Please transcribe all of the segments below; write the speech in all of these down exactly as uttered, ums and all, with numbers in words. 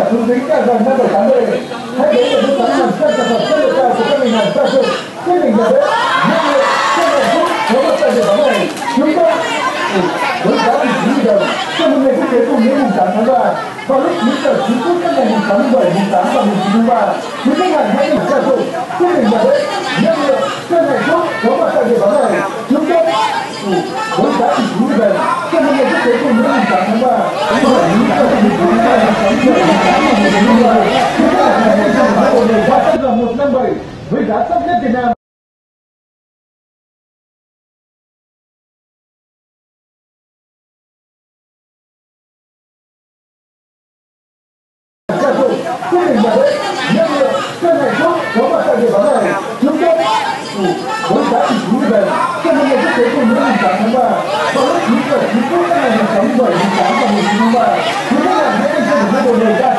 hướng dẫn ca gần năm bảy tám b. Hãy đến để mua sắm hàng trăm sản phẩm chất lượng cao của các ngành hàng gia dụng, thiết bị nhà bếp, nhiên liệu, công nghệ thuốc, có mặt tại điểm bán này. Chúng tôi với giá chỉ chín nghìn đồng. Chào mừng ngày quốc tế phụ nữ mùng tám tháng ba vào lúc chín giờ chín phút các ngày mùng sáu tháng bảy, mùng tám và mùng chín tháng ba. Quý khách hàng hãy đến gia dụng, thiết bị nhà bếp, nhiên liệu, công nghệ thuốc, có mặt tại điểm bán này. Chúng tôi với giá chỉ chín nghìn đồng. Chào mừng ngày quốc tế phụ nữ mùng tám tháng ba vào lúc chín giờ chín phút các ngày mùng sáu tháng bảy, mùng tám và mùng chín tháng ba. Quý khách hàng hãy đến gia dụng là một năm bảy với giá thấp nhất Việt Nam. Gia dụng, thiết bị nhà bếp, nhiên liệu, công nghệ thuốc có mặt tại điểm bán này. Chúng tôi với giá chỉ chín nghìn đồng. Chào mừng ngày quốc tế phụ nữ mùng tám tháng ba vào lúc chín giờ chín phút các ngày mùng sáu tháng bảy, mùng tám và mùng chín tháng ba. Quý khách hàng hãy đến gia dụng một lời ca.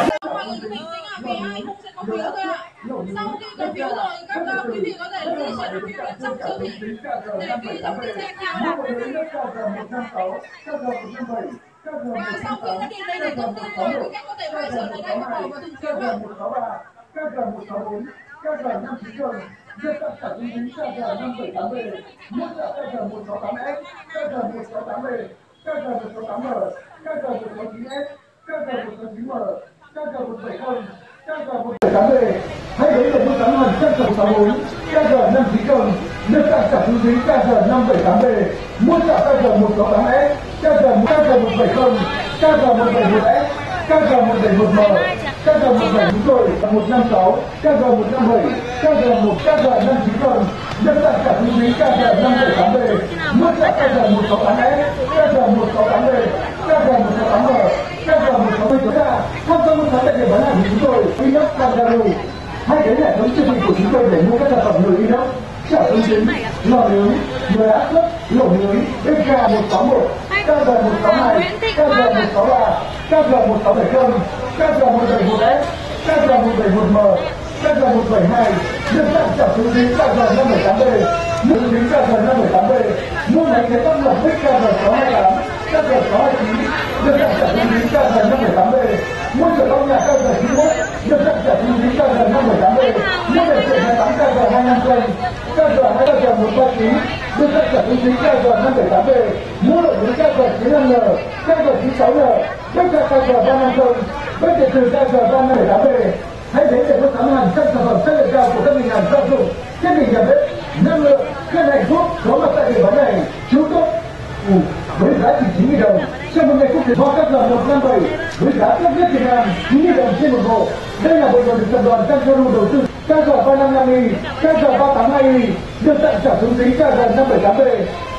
Sau khi có phiếu rồi, các uh, quý vị có thể ghi trên phiếu ở trong siêu thị để ghi trong cái xe theo là và sau khi đã điền đầy đủ thông tin rồi, quý khách có thể quay trở lại đây và bỏ vào thùng phiếu được. Rất tất cả thông tin ca giê năm bảy tám b, mức giá ca giê một sáu tám S, ca giê một sáu tám B, ca giê một sáu tám M, ca giê một sáu chín S, ca giê một sáu chín M, ca giê một bảy không, ca giê một bảy tám B. Hãy đến để mua sắm hàng trăm sản phẩm bốn, ca giê năm chín không, được tặng cả thông tin ca giê năm bảy tám B, mua cả ca giê một sáu tám S, ca giê một bảy không, ca giê một bảy một S, ca giê một bảy một M, ca giê một bảy chúng tôi một năm sáu, ca giê một năm bảy, ca giê một, ca giê năm chín không, được tặng cả thông tin ca giê năm bảy tám B, mua cả ca giê một sáu tám S, ca giê một sáu tám B, ca giê một sáu tám M, ca giê một sáu bảy ra. Tham gia mua sắm tại điểm bán hàng của chúng tôi, Inox Kangaroo. Hãy đến hệ thống siêu thị của chúng tôi để mua các sản phẩm nồi inox, chảo ống trứng, lò nướng, nồi áp suất, lẩu nướng, bếp ga một sáu một, ca giê một sáu hai, ca giê một sáu ba, ca giê một sáu bảy không, ca giê một bảy một S, ca giê một bảy một M, ca giê một bảy hai, được tặng chảo ống trứng ca giê năm bảy tám B, mua trứng ca giê năm bảy tám B, mua máy chế tác lọc bếp ca giê sáu hai tám, ca giê sáu hai chín, được tặng chảo ống trứng ca giê năm bảy tám B, mua chở lau nhà ca giê chín mốt, được tặng chảo ống trứng ca giê năm bảy tám B, mua đèn sưởi hai tám ca giê hai năm không, ca giê hai ca giê một ba chín, được tặng chảo ống trứng ca giê năm bảy tám B, mua đậu nướng ca giê chín năm N, ca giê chín sáu N, bếp ga ca giê ba năm không, bếp điện tử ca giê ba năm bảy tám B. Hãy đến để mua sắm hàng trăm sản phẩm chất lượng cao của các ngành hàng gia dụng, thiết bị nhà bếp, năng lượng, các ngành thuốc có mặt tại điểm bán này. Chúng tôi với giá chỉ chín nghìn đồng. Chào mừng ngày quốc tế hoa ca giê một năm bảy với giá thấp nhất Việt Nam chín nghìn đồng trên một bộ. Đây là bộ đồ được tập đoàn Kangaroo đầu tư. ca giê ba năm năm Y, ca giê ba tám hai Y được tặng trả xuống tính ca giê năm bảy tám B.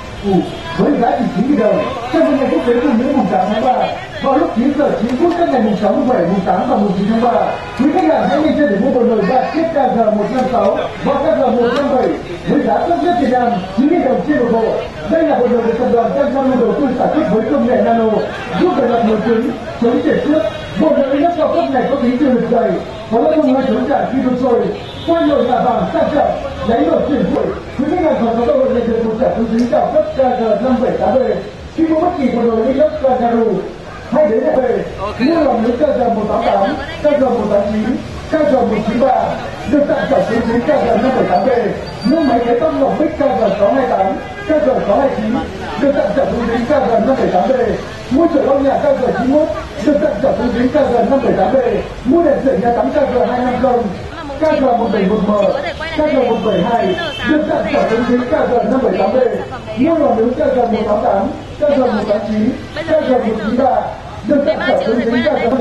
Với giá chỉ chín nghìn đồng. Chào mừng ngày quốc tế phụ nữ mùng tám tháng ba vào lúc chín giờ chín phút các ngày mùng sáu tháng bảy, mùng tám và mùng chín tháng ba. Quý khách hàng hãy nhanh chân để mua bộ nồi bạc chiếc ca giê một năm sáu và ca giê một năm bảy với giá thấp nhất Việt Nam chín nghìn đồng trên một bộ. Đây là bộ nồi được tập đoàn Kangaroo đầu tư sản xuất với công nghệ nano, giúp bề mặt nồi cứng, chống trầy xước. Bộ nồi inox cao cấp này có tính chịu lực dày, có lớp dung hơi chống chảy khi đun sôi, qua nồi là vàng sang trọng, đáy nồi chuyển nguội. Quý khách hàng còn có cơ hội nhận được một giải thưởng cao cấp ca giê năm bảy tám B khi mua bất kỳ bộ nồi inox Kangaroo. Hãy đến đây về mua lòng nướng ca giê một tám tám, ca giê một tám chín, ca giê một chín ba, được tặng trả số chín ca giê năm bảy tám B, mua máy chế tóc lọc bích ca giê sáu hai tám, ca giê sáu hai chín, được tặng trả số chín ca giê năm bảy tám B, mua chở lau nhà ca giê chín mốt, được tặng trả số chín ca giê năm bảy tám B, mua đèn sưởi nhà tắm ca giê hai năm không, ca giê một bảy một M, ca giê một bảy hai, được tặng trả số chín ca giê năm bảy tám B, mua lò nướng ca giê một tám tám, ca giê một tám chín, ca giê một chín ba, được tặng trả số chín ca giê